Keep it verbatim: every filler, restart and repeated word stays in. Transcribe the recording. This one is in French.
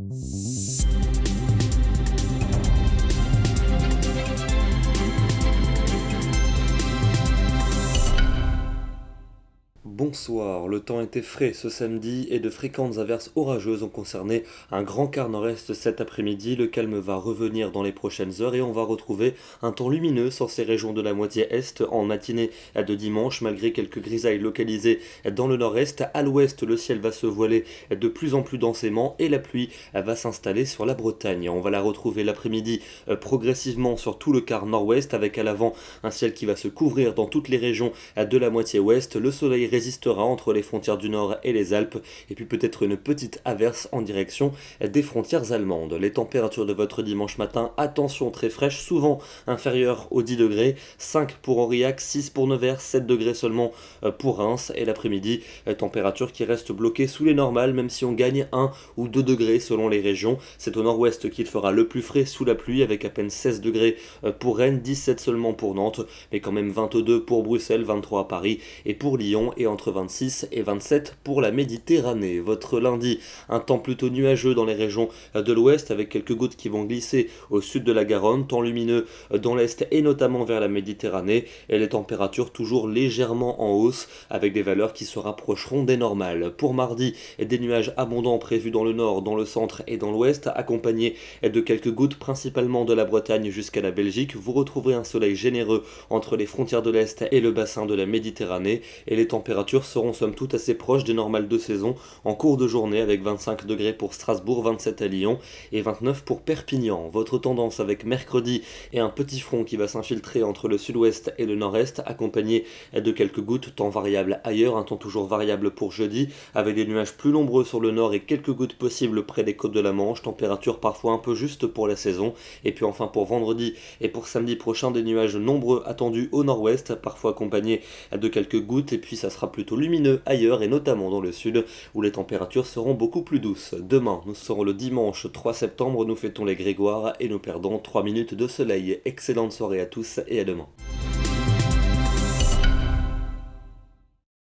Bonsoir, le temps était frais ce samedi et de fréquentes averses orageuses ont concerné un grand quart nord-est cet après-midi. Le calme va revenir dans les prochaines heures et on va retrouver un temps lumineux sur ces régions de la moitié est en matinée de dimanche, malgré quelques grisailles localisées dans le nord-est. À l'ouest, le ciel va se voiler de plus en plus densément et la pluie va s'installer sur la Bretagne. On va la retrouver l'après-midi progressivement sur tout le quart nord-ouest, avec à l'avant un ciel qui va se couvrir dans toutes les régions de la moitié ouest. Le soleil résistera entre les frontières du nord et les Alpes, et puis peut-être une petite averse en direction des frontières allemandes. Les températures de votre dimanche matin, attention, très fraîches, souvent inférieures aux dix degrés, cinq pour Aurillac, six pour Nevers, sept degrés seulement pour Reims, et l'après-midi, température qui reste bloquée sous les normales, même si on gagne un ou deux degrés selon les régions. C'est au nord-ouest qu'il fera le plus frais sous la pluie, avec à peine seize degrés pour Rennes, dix-sept seulement pour Nantes, mais quand même vingt-deux pour Bruxelles, vingt-trois à Paris, et pour Lyon, et entre vingt-six et vingt-sept pour la Méditerranée. Votre lundi, un temps plutôt nuageux dans les régions de l'ouest, avec quelques gouttes qui vont glisser au sud de la Garonne, temps lumineux dans l'est et notamment vers la Méditerranée, et les températures toujours légèrement en hausse, avec des valeurs qui se rapprocheront des normales. Pour mardi, des nuages abondants prévus dans le nord, dans le centre et dans l'ouest, accompagnés de quelques gouttes principalement de la Bretagne jusqu'à la Belgique. Vous retrouverez un soleil généreux entre les frontières de l'est et le bassin de la Méditerranée, et les températures seront somme toute assez proches des normales de saison en cours de journée, avec vingt-cinq degrés pour Strasbourg, vingt-sept à Lyon et vingt-neuf pour Perpignan. Votre tendance avec mercredi et un petit front qui va s'infiltrer entre le sud-ouest et le nord-est, accompagné de quelques gouttes, temps variable ailleurs, un temps toujours variable pour jeudi, avec des nuages plus nombreux sur le nord et quelques gouttes possibles près des côtes de la Manche, température parfois un peu juste pour la saison. Et puis enfin pour vendredi et pour samedi prochain, des nuages nombreux attendus au nord-ouest, parfois accompagnés de quelques gouttes, et puis ça sera plutôt lumineux ailleurs et notamment dans le sud où les températures seront beaucoup plus douces. Demain, nous serons le dimanche trois septembre, nous fêtons les Grégoires et nous perdons trois minutes de soleil. Excellente soirée à tous et à demain.